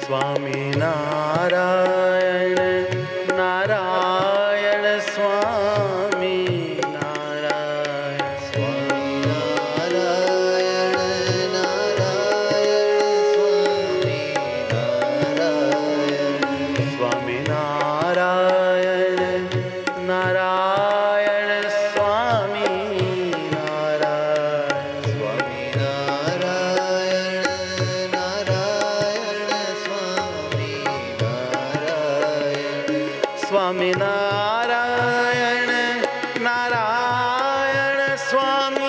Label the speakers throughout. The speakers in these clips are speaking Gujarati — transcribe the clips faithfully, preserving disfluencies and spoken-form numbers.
Speaker 1: स्वामी नारायण नारायण स्वामी नारायण
Speaker 2: स्वामी नारायण नारायण स्वामी नारायण
Speaker 1: स्वामी नारायण नारायण स्वामी नारायण
Speaker 2: स्वामी नारायण नारायण स्वामी नारायण
Speaker 1: स्वामी नारायण नारायण स्वामी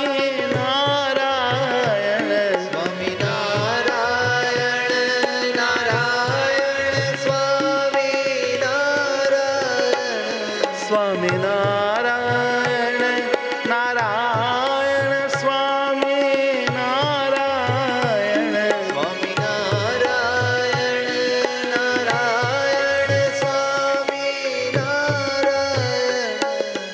Speaker 1: नारायण
Speaker 2: स्वामी नारायण नारायण स्वामी नारायण
Speaker 1: स्वामी नारायण नारायण स्वामी नारायण
Speaker 2: स्वामी नारायण नारायण स्वामी नारायण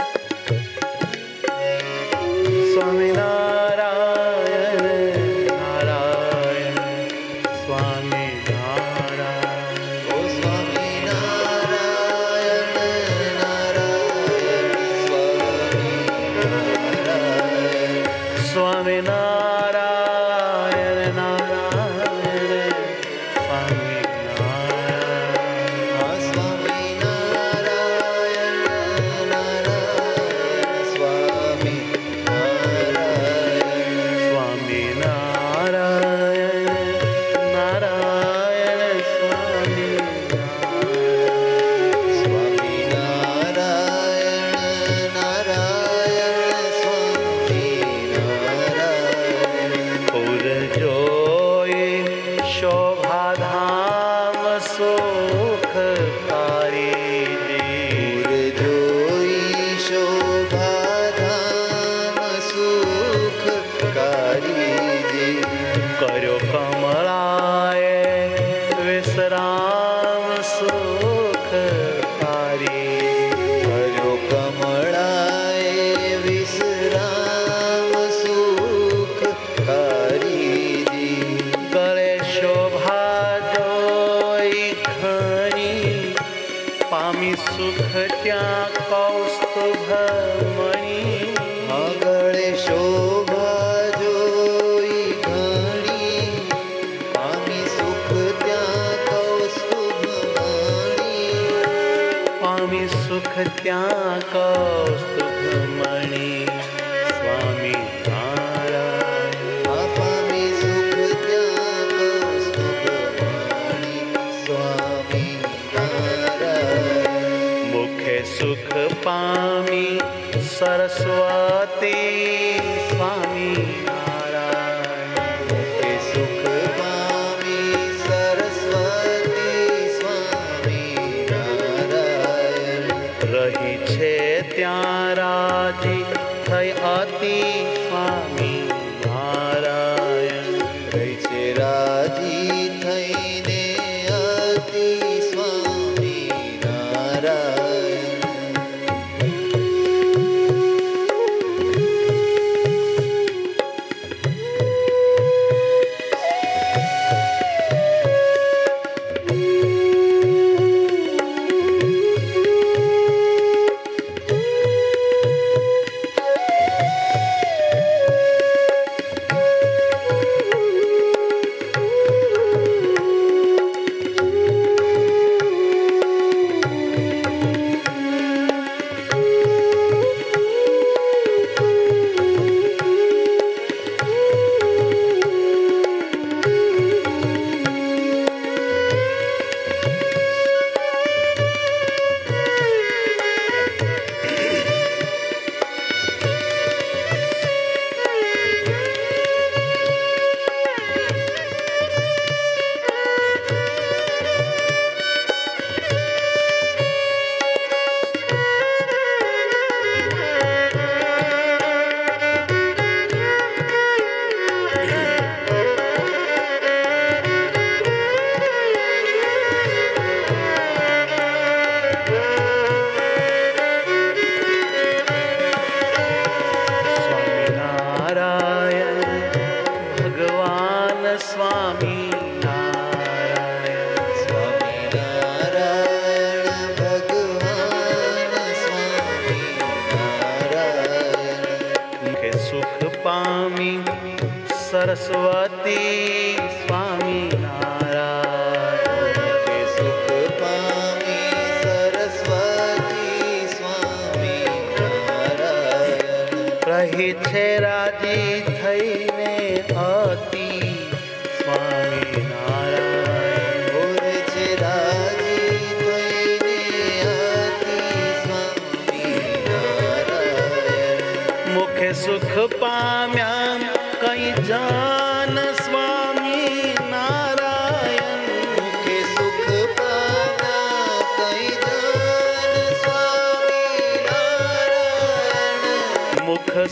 Speaker 1: स्वामी नारायण नारायण स्वामी नारायण
Speaker 2: ओ स्वामी नारायण नारायण स्वामी नारायण
Speaker 1: स्वामी नारायण नारायण स्वामी नारायण
Speaker 2: हाँ स्वामी नारायण नारायण स्वामी नारायण
Speaker 1: स्वामी नारायण नारायण स्वामी नारायण
Speaker 2: स्वामी नारायण नारायण स्वामी नारायण
Speaker 1: पुर जोई शोभा धाम सुखकारी
Speaker 2: पूर जोई शोभा धाम सुखकारी जी
Speaker 1: करो कमलाए विश्राम सुखकारी
Speaker 2: हरो कमळाए विश्राम सुखकारी जी
Speaker 1: गले शोभा जोई घणी पामी सुख त्या कौस्तुभ मणि
Speaker 2: આગળે શોભા જોઈ ઘણી પામી સુખ ત્યાં કૌસ્તુભ મણી
Speaker 1: पामी सुख त्या कौस्तुभ मणि स्वामी नारायण
Speaker 2: આ પામી સુખ ત્યાં કૌસ્તુભ મણી સ્વામી નારાયણ
Speaker 1: मुखे सुख पामी सरस्वती स्वामी नारायण
Speaker 2: કે સુખ પામી સરસ્વતી સ્વામી નારાયણ
Speaker 1: रही छे त्या राजी थई अति स्वामी नारायण
Speaker 2: રહી છે રાજી થઈને અતિ સ્વામી નારાયણ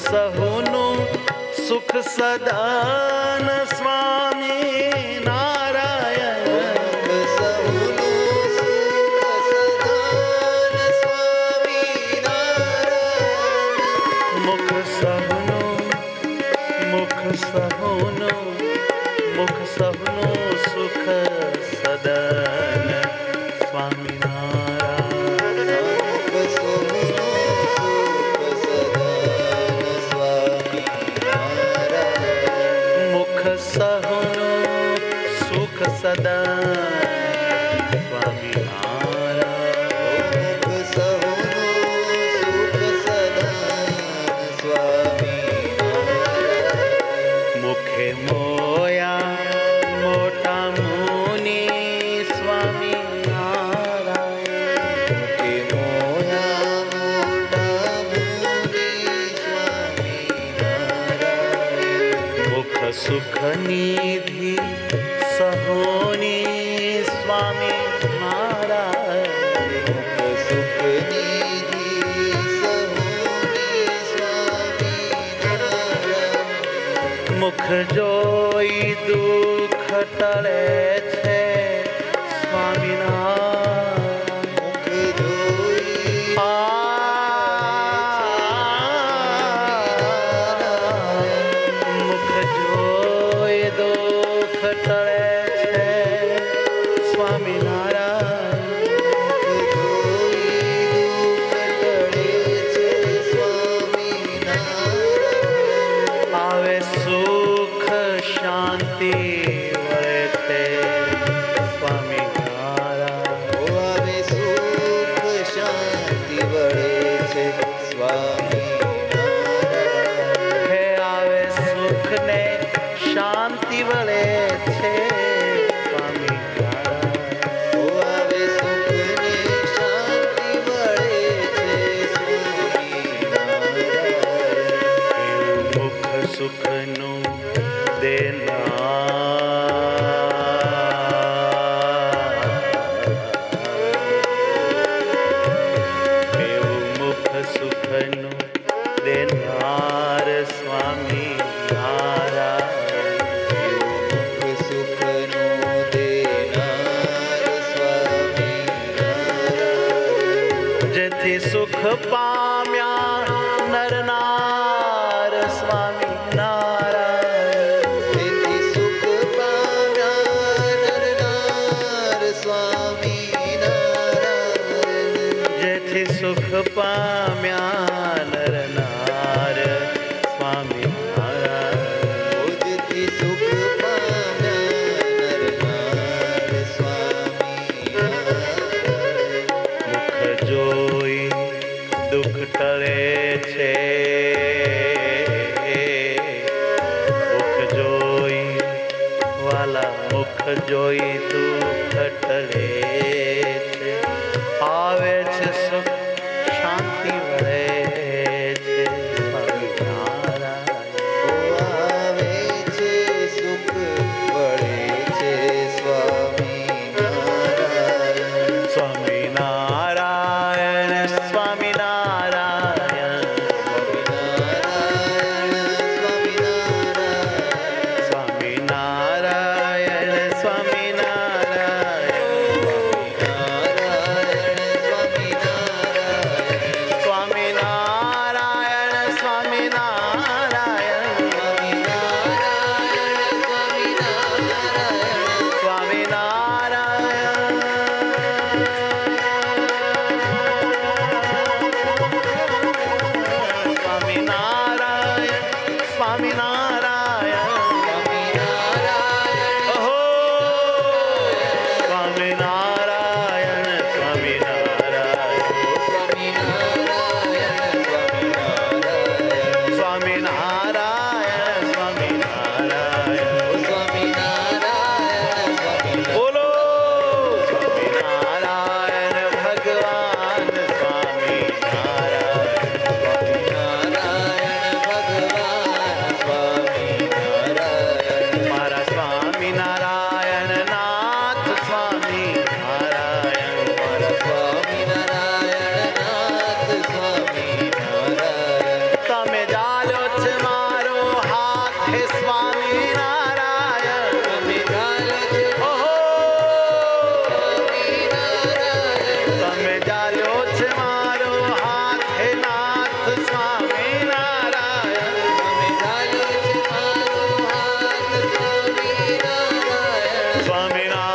Speaker 1: સહુનું સુખ સદાન સ્વામી નારાયણ.
Speaker 2: મુખ સહુનું
Speaker 1: મુખ સહુનું મુખ સહુનું સુખ સદન સ્વામિનારાયણ.
Speaker 2: મુખ સહુનું સુખ સદાન સ્વામિનારાયણ.
Speaker 1: મુખ સહુનું સુખ સદન સ્વામિનારાયણ.
Speaker 2: મુખ સહુનું સુખ સદાન સ્વામિનારાયણ.
Speaker 1: મુખે મોયા મોટા મુનિ સ્વામિનારાયણ.
Speaker 2: મુખે મોયા મોટા મુનિ સ્વામિનારાયણ.
Speaker 1: મુખ સુખ નિધિ સહોની સ્વામિનારાયણ.
Speaker 2: મુખ સુખ નિધિ સહુની સ્વામિનારાયણ.
Speaker 1: મુખ જોઈ દુઃખ ટળે છે સ્વામિનારાયણ.
Speaker 2: મુખ જોઈ
Speaker 1: મુખ જોઈ દુઃખ ટળે છે સ્વામિનારાયણ.
Speaker 2: મુખ જોઈ દુઃખ ટળે છે સ્વામિનારાયણ.
Speaker 1: આવે સુખ શાંતિ વળે છે સ્વામિનારાયણ.
Speaker 2: ઓ આવે સુખ શાંતિ વળે છે સ્વામિનારાયણ.
Speaker 1: હે આવે સુખ ને શાંતિ વળે છે સ્વામિનારાયણ.
Speaker 2: ઓ આવે સુખ ને શાંતિ વળે છે સ્વામિનારાયણ.
Speaker 1: એવું મુખ સુખનું દેનાર. એવું મુખ સુખનું દેનાર સ્વામિનારાયણ.
Speaker 2: મુખ સુખનો દેનાર સ્વામિનારાયણ.
Speaker 1: જેથી સુખ પામ્યા નરનાર સ્વામિનારાયણ.
Speaker 2: તેથી સુખ પામ્યા નરનાર સ્વામિનારાયણ.
Speaker 1: જેથી સુખ પામ્યા નરનાર સ્વામિનારાયણ.
Speaker 2: ઓજથી સુખ પામ્યા નરનાર સ્વામિનારાયણ.
Speaker 1: મુખ જોઈ દુઃખ ટળે છે. મુખ જોઈ વાલા મુખ જોઈ દુઃખ ટળે છે. આવે છે સુખ શાંતિ વળે છે સ્વામિનારાયણ.
Speaker 2: ઓ આવે છે સુખ વળે છે સ્વામિનારાયણ.
Speaker 1: સ્વામિનારાયણ સ્વામિનારાયણ
Speaker 2: સ્વામિનારાયણ
Speaker 1: સ્વામિનારાયણ સ્વામિનારાયણ સ્વામિનારાયણ